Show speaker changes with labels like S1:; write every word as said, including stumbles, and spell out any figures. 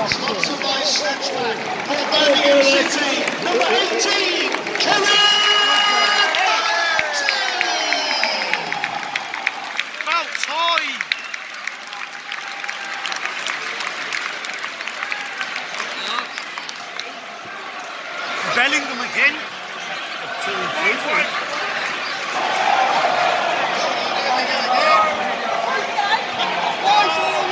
S1: Sponsored by Snatchback for Birmingham City, number eighteen, Kerim Mrabti!
S2: About time! Bellingham again. Two and three for him.
S1: Five, four.